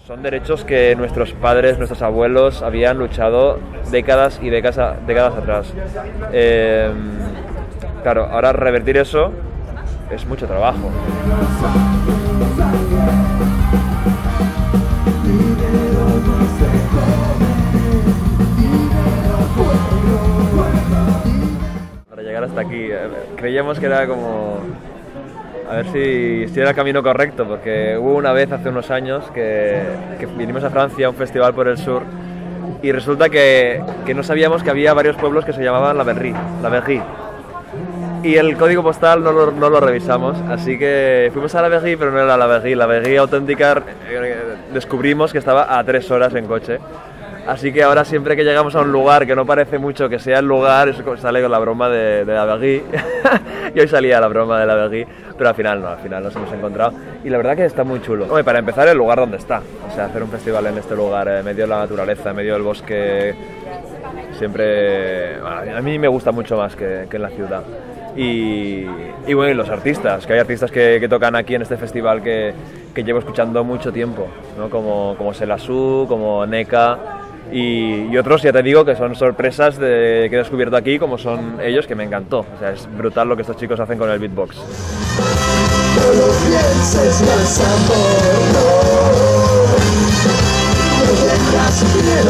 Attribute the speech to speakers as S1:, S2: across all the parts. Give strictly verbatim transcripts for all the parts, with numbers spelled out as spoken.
S1: Son derechos que nuestros padres, nuestros abuelos habían luchado décadas y décadas, décadas atrás. Eh, claro, ahora revertir eso es mucho trabajo. Para llegar hasta aquí, creíamos que era como... A ver si, si era el camino correcto, porque hubo una vez hace unos años que, que vinimos a Francia a un festival por el sur y resulta que, que no sabíamos que había varios pueblos que se llamaban La Verrerie, La Verrerie. Y el código postal no lo, no lo revisamos, así que fuimos a La Verrerie, pero no era La Verrerie. La Verrerie auténtica eh, descubrimos que estaba a tres horas en coche. Así que ahora siempre que llegamos a un lugar que no parece mucho que sea el lugar, sale con la broma de, de La Verrerie. Y hoy salía la broma de La Verrerie, pero al final no, al final nos hemos encontrado. Y la verdad que está muy chulo. Hombre, para empezar, el lugar donde está. O sea, hacer un festival en este lugar, en medio de la naturaleza, en medio del bosque, siempre... Bueno, a mí me gusta mucho más que, que en la ciudad. Y, y bueno, y los artistas, que hay artistas que, que tocan aquí en este festival que, que llevo escuchando mucho tiempo, ¿no? Como, como Selasu, como Neka... Y, y otros, ya te digo, que son sorpresas de, que he descubierto aquí, como son ellos, que me encantó. O sea, es brutal lo que estos chicos hacen con el beatbox. No lo pienses más, amor, no. No dejas miedo,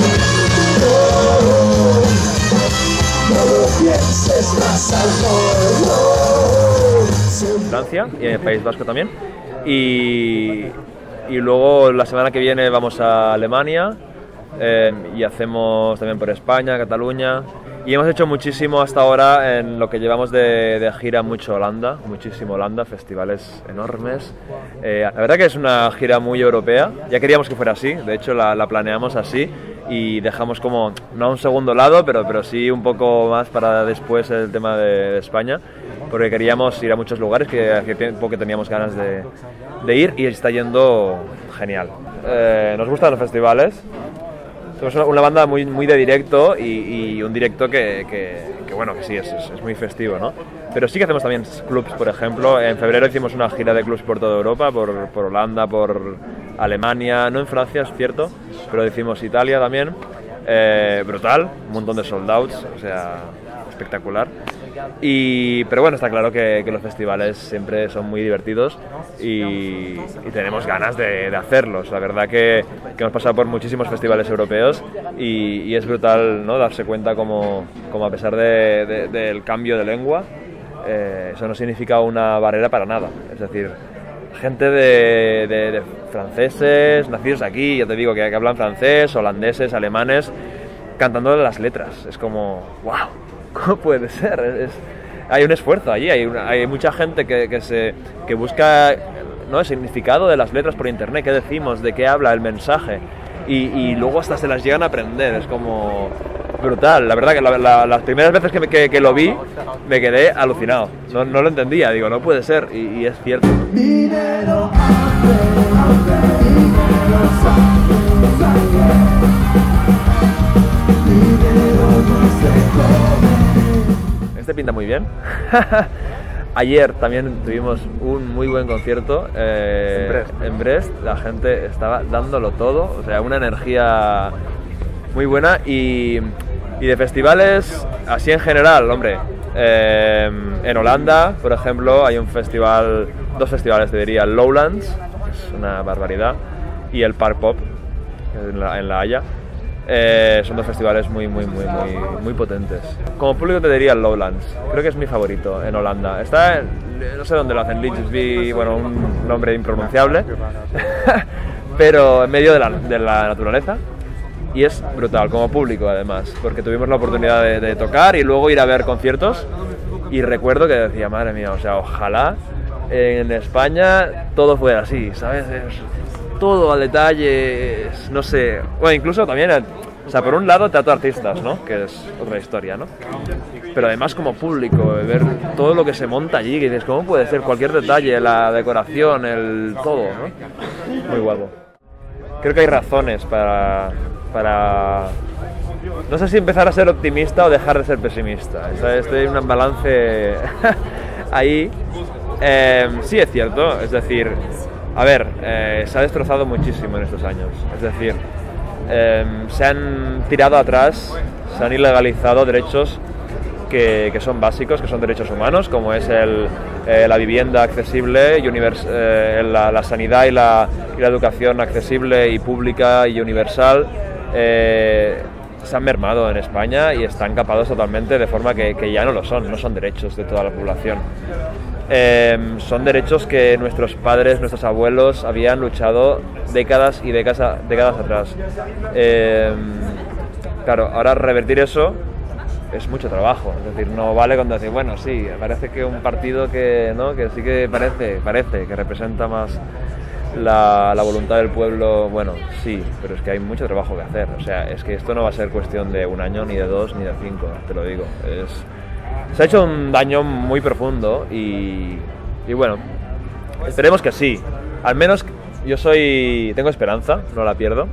S1: no. No lo pienses más, amor, no. Francia y en el País Vasco también. Y, y luego la semana que viene vamos a Alemania. Eh, y hacemos también por España, Cataluña, y hemos hecho muchísimo hasta ahora en lo que llevamos de, de gira, mucho Holanda, muchísimo Holanda, festivales enormes. Eh, la verdad que es una gira muy europea, ya queríamos que fuera así, de hecho la, la planeamos así y dejamos como, no a un segundo lado, pero, pero sí un poco más para después el tema de, de España, porque queríamos ir a muchos lugares que hace tiempo que teníamos ganas de, de ir y está yendo genial. Eh, nos gustan los festivales. Somos una banda muy, muy de directo y, y un directo que, que, que bueno, que sí, es, es, es muy festivo, ¿no? Pero sí que hacemos también clubs, por ejemplo. En febrero hicimos una gira de clubs por toda Europa, por, por Holanda, por Alemania, no en Francia, es cierto, pero hicimos Italia también. Eh, brutal, un montón de sold outs, o sea, espectacular. Y, pero bueno, está claro que, que los festivales siempre son muy divertidos y, y tenemos ganas de, de hacerlos. La verdad que, que hemos pasado por muchísimos festivales europeos y, y es brutal, ¿no?, darse cuenta como, como a pesar de, de, del cambio de lengua, eh, eso no significa una barrera para nada. Es decir, gente de, de, de franceses, nacidos aquí, ya te digo, que, que hablan francés, holandeses, alemanes, cantando las letras. Es como, wow. ¿Cómo puede ser? Es, hay un esfuerzo allí, hay, una, hay mucha gente que, que, se, que busca, ¿no?, el significado de las letras por internet, qué decimos, de qué habla el mensaje, y, y luego hasta se las llegan a aprender, es como brutal. La verdad que la, la, las primeras veces que, que, que lo vi me quedé alucinado, no, no lo entendía, digo, no puede ser, y, y es cierto. Dinero, este pinta muy bien. Ayer también tuvimos un muy buen concierto eh, en, Brest. en Brest. La gente estaba dándolo todo, o sea, una energía muy buena. Y, y de festivales, así en general, hombre, eh, en Holanda, por ejemplo, hay un festival, dos festivales te diría, Lowlands, que es una barbaridad, y el Park Pop, en la, en la Haya. Eh, son dos festivales muy, muy, muy, muy, muy potentes. Como público te diría el Lowlands, creo que es mi favorito en Holanda. Está, en, no sé dónde lo hacen, Lichesby, bueno, un nombre impronunciable, pero en medio de la, de la naturaleza. Y es brutal, como público además, porque tuvimos la oportunidad de, de tocar y luego ir a ver conciertos. Y recuerdo que decía, madre mía, o sea, ojalá en España todo fuera así, ¿sabes? Es, todo al detalle, no sé, bueno, incluso también, o sea, por un lado teatro artistas, ¿no?, que es otra historia, ¿no?, pero además como público, ver todo lo que se monta allí, que dices, ¿cómo puede ser cualquier detalle, la decoración, el todo, ¿no? Muy guapo. Creo que hay razones para, para, no sé si empezar a ser optimista o dejar de ser pesimista, estoy en un balance ahí. Eh, sí es cierto, es decir, A ver, eh, se ha destrozado muchísimo en estos años, es decir, eh, se han tirado atrás, se han ilegalizado derechos que, que son básicos, que son derechos humanos, como es el, eh, la vivienda accesible, y univers, eh, la, la sanidad y la, y la educación accesible y pública y universal. Eh, se han mermado en España y están capados totalmente, de forma que, que ya no lo son, no son derechos de toda la población. Eh, son derechos que nuestros padres, nuestros abuelos habían luchado décadas y décadas, décadas atrás. Eh, claro, ahora revertir eso es mucho trabajo, es decir, no vale cuando decir, bueno, sí, parece que un partido que, ¿no? que sí que parece, parece que representa más la, la voluntad del pueblo, bueno, sí, pero es que hay mucho trabajo que hacer, o sea, es que esto no va a ser cuestión de un año, ni de dos, ni de cinco, te lo digo, es... Se ha hecho un daño muy profundo y, y bueno, esperemos que sí. Al menos yo soy, tengo esperanza, no la pierdo.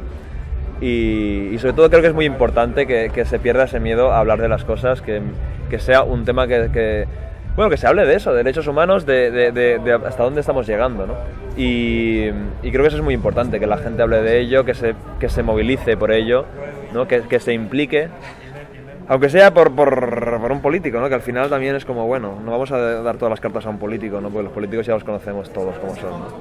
S1: Y, y sobre todo creo que es muy importante que, que se pierda ese miedo a hablar de las cosas, que, que sea un tema que, que, bueno, que se hable de eso, de derechos humanos, de, de, de, de hasta dónde estamos llegando, ¿no? Y, y creo que eso es muy importante, que la gente hable de ello, que se, que se movilice por ello, ¿no? que, que se implique. Aunque sea por, por, por un político, ¿no? Que al final también es como, bueno, no vamos a dar todas las cartas a un político, ¿no? Porque los políticos ya los conocemos todos como son, ¿no?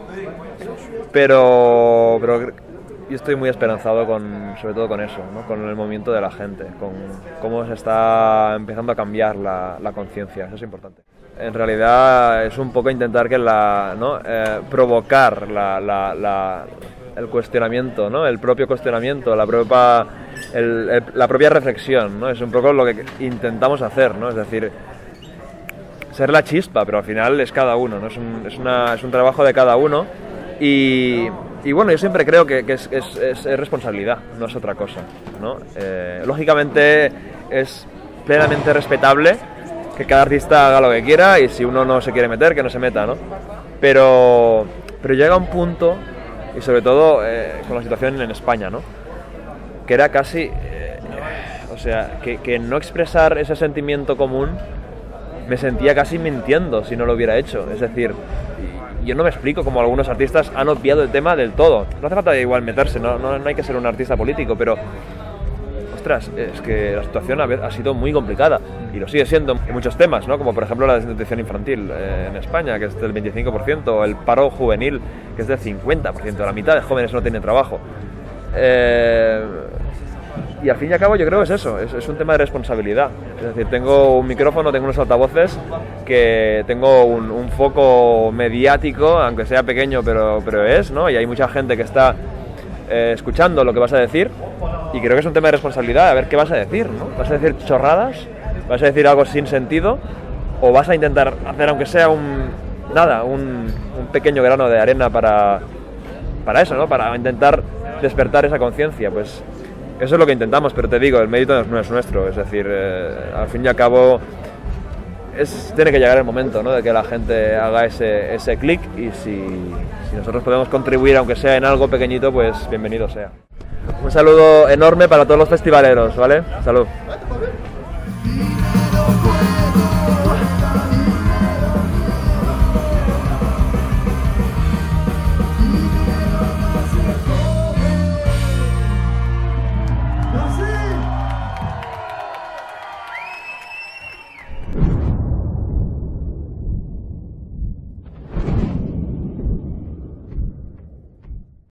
S1: Pero, pero yo estoy muy esperanzado con, sobre todo con eso, ¿no? Con el movimiento de la gente, con cómo se está empezando a cambiar la, la conciencia, eso es importante. En realidad es un poco intentar que la, ¿no? eh, provocar la, la, la, el cuestionamiento, ¿no? El propio cuestionamiento, la propia... El, el, la propia reflexión, ¿no? Es un poco lo que intentamos hacer, ¿no? Es decir, ser la chispa, pero al final es cada uno, ¿no? Es un, es una, es un trabajo de cada uno y, y bueno, yo siempre creo que, que es, es, es, es responsabilidad, no es otra cosa, ¿no? Eh, lógicamente es plenamente respetable que cada artista haga lo que quiera y si uno no se quiere meter, que no se meta, ¿no? Pero, pero llega un punto, y sobre todo eh, con la situación en España, ¿no? Que era casi, eh, o sea, que, que no expresar ese sentimiento común me sentía casi mintiendo si no lo hubiera hecho. Es decir, yo no me explico cómo algunos artistas han obviado el tema del todo. No hace falta igual meterse, no, no, no hay que ser un artista político, pero ostras, es que la situación ha, ha sido muy complicada y lo sigue siendo en muchos temas, ¿no? Como por ejemplo la desnutrición infantil eh, en España, que es del veinticinco por ciento, o el paro juvenil, que es del cincuenta por ciento, la mitad de jóvenes no tienen trabajo. Eh, y al fin y al cabo yo creo que es eso, es, es un tema de responsabilidad. Es decir, tengo un micrófono, tengo unos altavoces, que tengo un, un foco mediático, aunque sea pequeño, pero, pero es, ¿no? Y hay mucha gente que está eh, escuchando lo que vas a decir, y creo que es un tema de responsabilidad, a ver qué vas a decir, ¿no? ¿Vas a decir chorradas? ¿Vas a decir algo sin sentido? ¿O vas a intentar hacer, aunque sea un, nada, un, un pequeño grano de arena para, para eso, ¿no? Para intentar despertar esa conciencia? Pues eso es lo que intentamos, pero te digo, el mérito no es nuestro, es decir, eh, al fin y al cabo es, tiene que llegar el momento, ¿no? De que la gente haga ese, ese clic y si, si nosotros podemos contribuir, aunque sea en algo pequeñito, pues bienvenido sea. Un saludo enorme para todos los festivaleros, ¿vale? Salud.